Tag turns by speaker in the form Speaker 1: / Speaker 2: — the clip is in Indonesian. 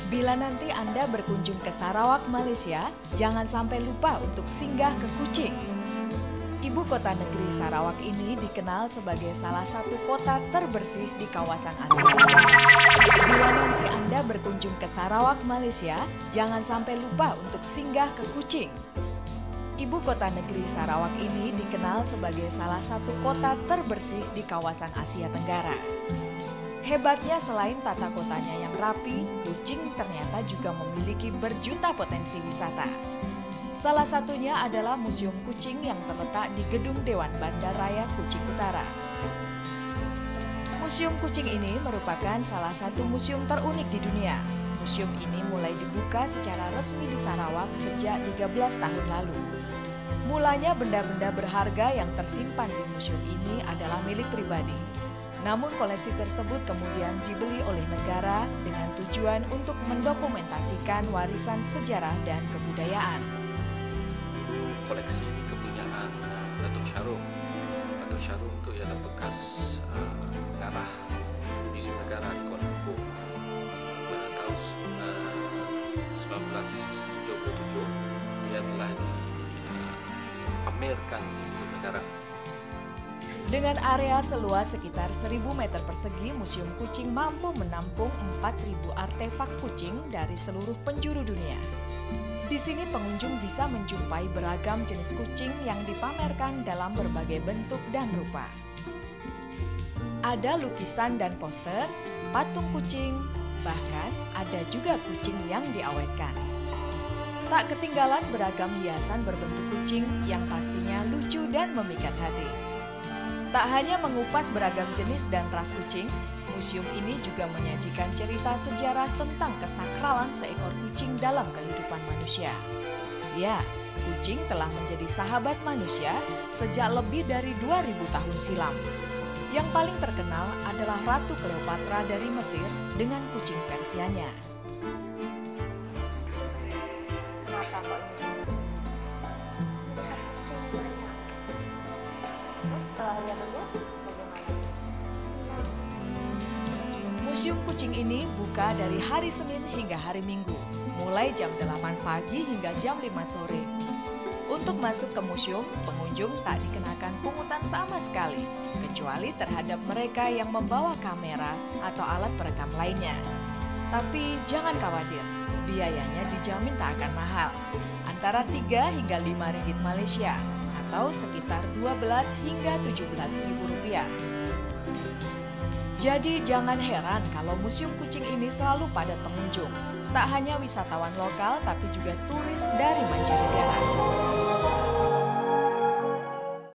Speaker 1: Bila nanti Anda berkunjung ke Sarawak, Malaysia, jangan sampai lupa untuk singgah ke Kuching. Ibu kota negeri Sarawak ini dikenal sebagai salah satu kota terbersih di kawasan Asia Tenggara. Bila nanti Anda berkunjung ke Sarawak, Malaysia, jangan sampai lupa untuk singgah ke Kuching. Ibu kota negeri Sarawak ini dikenal sebagai salah satu kota terbersih di kawasan Asia Tenggara. Hebatnya selain tata kotanya yang rapi, Kuching ternyata juga memiliki berjuta potensi wisata. Salah satunya adalah Museum Kuching yang terletak di Gedung Dewan Bandar Raya Kuching Utara. Museum Kuching ini merupakan salah satu museum terunik di dunia. Museum ini mulai dibuka secara resmi di Sarawak sejak 13 tahun lalu. Mulanya benda-benda berharga yang tersimpan di museum ini adalah milik pribadi. Namun koleksi tersebut kemudian dibeli oleh negara dengan tujuan untuk mendokumentasikan warisan sejarah dan kebudayaan.
Speaker 2: Koleksi kepunyaan Datuk Syarung. Datuk Syarung itu ialah bekas pengarah Museum Negara di Kuala Lumpur. Pada tahun 1977, dia telah dipamerkan di Museum Negara.
Speaker 1: Dengan area seluas sekitar 1.000 meter persegi, Museum Kuching mampu menampung 4.000 artefak kucing dari seluruh penjuru dunia. Di sini pengunjung bisa menjumpai beragam jenis kucing yang dipamerkan dalam berbagai bentuk dan rupa. Ada lukisan dan poster, patung kucing, bahkan ada juga kucing yang diawetkan. Tak ketinggalan beragam hiasan berbentuk kucing yang pastinya lucu dan memikat hati. Tak hanya mengupas beragam jenis dan ras kucing, museum ini juga menyajikan cerita sejarah tentang kesakralan seekor kucing dalam kehidupan manusia. Ya, kucing telah menjadi sahabat manusia sejak lebih dari 2000 tahun silam. Yang paling terkenal adalah Ratu Cleopatra dari Mesir dengan kucing Persianya. Museum Kuching ini buka dari hari Senin hingga hari Minggu, mulai jam 8 pagi hingga jam 5 sore. Untuk masuk ke museum, pengunjung tak dikenakan pungutan sama sekali, kecuali terhadap mereka yang membawa kamera atau alat perekam lainnya. Tapi jangan khawatir, biayanya dijamin tak akan mahal, antara 3 hingga 5 ringgit Malaysia, atau sekitar 12 hingga 17.000 rupiah. Jadi jangan heran kalau Museum Kuching ini selalu padat pengunjung. Tak hanya wisatawan lokal tapi juga turis dari